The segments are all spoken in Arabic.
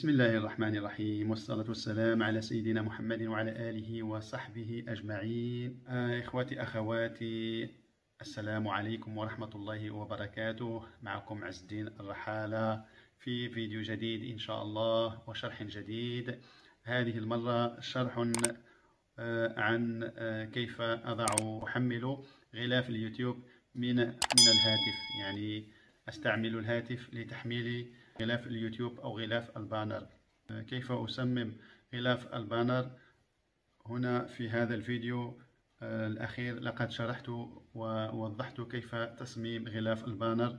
بسم الله الرحمن الرحيم، والصلاة والسلام على سيدنا محمد وعلى آله وصحبه أجمعين. إخواتي أخواتي، السلام عليكم ورحمة الله وبركاته. معكم عز الدين الرحالة في فيديو جديد إن شاء الله وشرح جديد. هذه المرة شرح عن كيف أحمل غلاف اليوتيوب من الهاتف، يعني أستعمل الهاتف لتحميل غلاف اليوتيوب أو غلاف البانر. كيف أصمم غلاف البانر؟ هنا في هذا الفيديو الأخير لقد شرحت ووضحت كيف تصميم غلاف البانر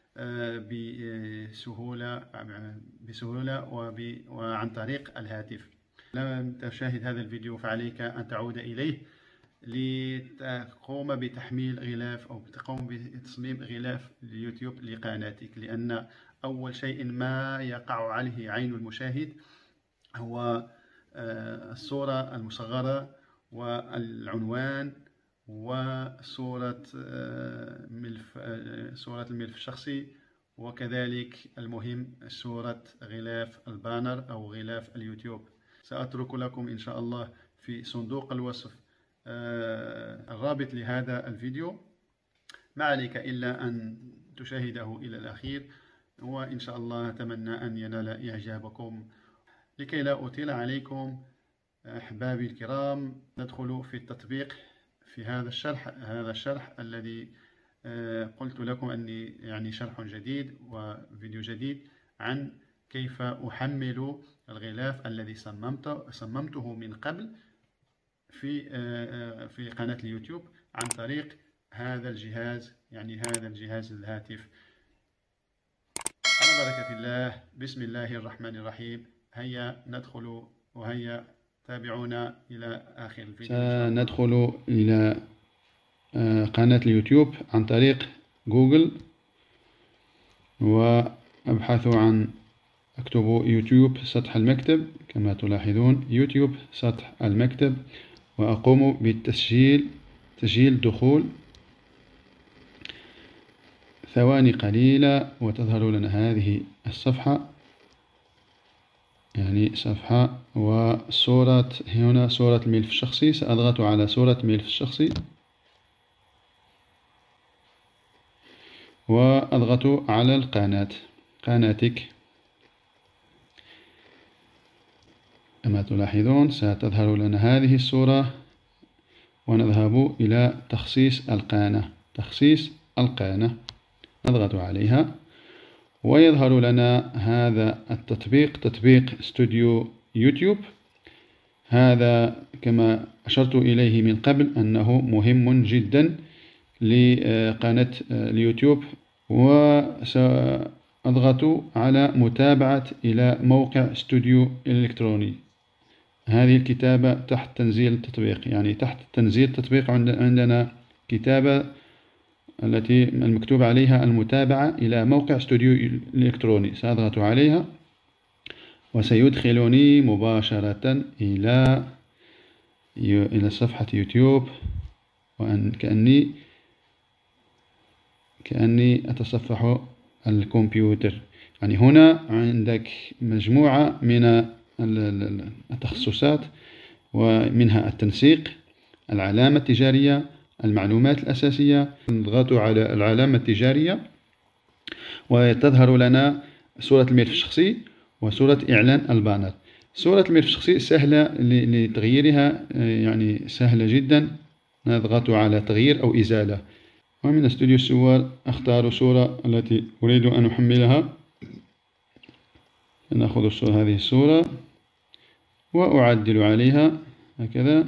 بسهولة وعن طريق الهاتف. لم تشاهد هذا الفيديو فعليك أن تعود إليه لتقوم بتحميل غلاف أو تقوم بتصميم غلاف اليوتيوب لقناتك، لأن أول شيء ما يقع عليه عين المشاهد هو الصورة المصغرة والعنوان وصورة صورة الملف الشخصي، وكذلك المهم صورة غلاف البانر أو غلاف اليوتيوب. سأترك لكم إن شاء الله في صندوق الوصف الرابط لهذا الفيديو، ما عليك إلا أن تشاهده إلى الأخير، وإن شاء الله أتمنى أن ينال إعجابكم. لكي لا أطيل عليكم أحبابي الكرام، ندخل في التطبيق في هذا الشرح الذي قلت لكم أني يعني شرح جديد وفيديو جديد عن كيف أحمل الغلاف الذي صممته من قبل في قناة اليوتيوب عن طريق هذا الجهاز، يعني هذا الجهاز الهاتف. على بركة الله، بسم الله الرحمن الرحيم. هيا ندخل وهيا تابعونا إلى آخر الفيديو. سندخل إلى قناة اليوتيوب عن طريق جوجل، وأبحث عن أكتب يوتيوب سطح المكتب كما تلاحظون، يوتيوب سطح المكتب، وأقوم تسجيل دخول. ثواني قليلة وتظهر لنا هذه الصفحة، يعني صفحة وصورة. هنا صورة الملف الشخصي، سأضغط على صورة الملف الشخصي وأضغط على قناتك. كما تلاحظون ستظهر لنا هذه الصورة، ونذهب إلى تخصيص القناة، نضغط عليها ويظهر لنا هذا التطبيق، تطبيق استوديو يوتيوب. هذا كما أشرت إليه من قبل أنه مهم جدا لقناة اليوتيوب، وسأضغط على متابعة إلى موقع استوديو الإلكتروني. هذه الكتابة تحت تنزيل التطبيق، يعني تحت تنزيل التطبيق عندنا كتابة التي المكتوب عليها المتابعة إلى موقع استوديو الإلكتروني. سأضغط عليها وسيدخلني مباشرة إلى صفحة يوتيوب، كأني أتصفح الكمبيوتر. يعني هنا عندك مجموعة من التخصصات، ومنها التنسيق، العلامة التجارية، المعلومات الأساسية. نضغط على العلامة التجارية وتظهر لنا صورة الملف الشخصي وصورة إعلان البانر. صورة الملف الشخصي سهلة لتغييرها، يعني سهلة جدا. نضغط على تغيير أو إزالة، ومن استوديو الصور أختار صورة التي أريد أن أحملها. نأخذ هذه الصورة وأعدل عليها هكذا،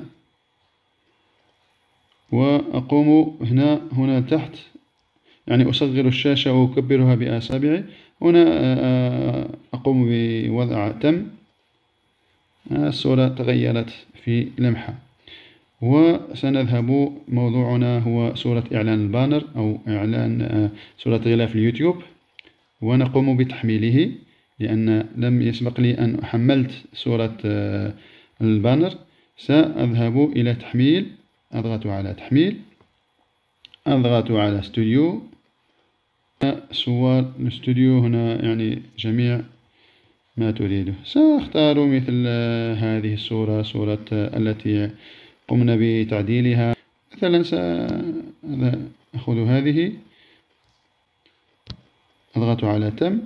وأقوم هنا تحت، يعني أصغر الشاشة وأكبرها بأصابعي. هنا أقوم بوضع تم. الصورة تغيرت في لمحة. وسنذهب، موضوعنا هو صورة إعلان البانر أو إعلان صورة غلاف اليوتيوب، ونقوم بتحميله لأن لم يسبق لي أن حملت صورة البانر. سأذهب إلى تحميل، أضغط على تحميل، أضغط على استوديو. صور الاستوديو هنا يعني جميع ما تريده. سأختار مثل هذه الصورة، صورة التي قمنا بتعديلها. مثلا سأخذ هذه، أضغط على تم،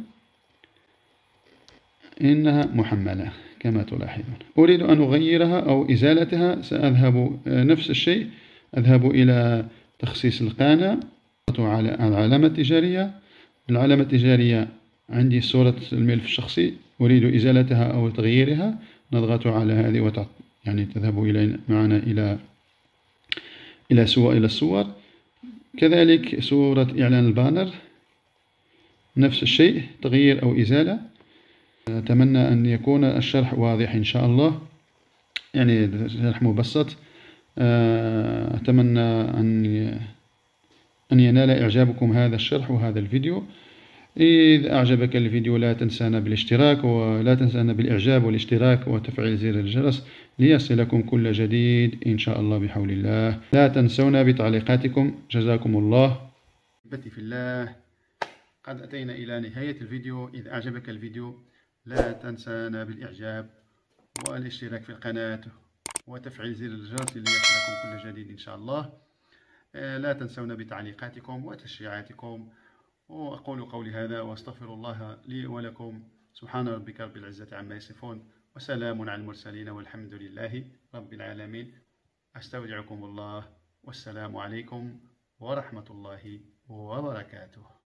إنها محملة كما تلاحظون. أريد أن أغيرها أو إزالتها، سأذهب نفس الشيء، أذهب إلى تخصيص القناة، أضغط على العلامة التجارية. العلامة التجارية عندي صورة الملف الشخصي، أريد إزالتها أو تغييرها، نضغط على هذه يعني تذهب معنا إلى الصور. كذلك صورة إعلان البانر نفس الشيء، تغيير أو إزالة. أتمنى أن يكون الشرح واضح إن شاء الله، يعني شرح مبسط. أتمنى أن ينال إعجابكم هذا الشرح وهذا الفيديو. إذا أعجبك الفيديو لا تنسانا بالاشتراك، ولا تنسانا بالإعجاب والاشتراك وتفعيل زر الجرس ليصلكم كل جديد إن شاء الله بحول الله. لا تنسونا بتعليقاتكم، جزاكم الله. أحبتي في الله، قد أتينا إلى نهاية الفيديو. إذا أعجبك الفيديو لا تنسانا بالإعجاب والاشتراك في القناة وتفعيل زر الجرس ليصلكم كل جديد إن شاء الله. لا تنسونا بتعليقاتكم وتشجيعاتكم. وأقول قولي هذا وأستغفر الله لي ولكم. سبحان ربك رب العزة عما يصفون، وسلام على المرسلين، والحمد لله رب العالمين. أستودعكم الله، والسلام عليكم ورحمة الله وبركاته.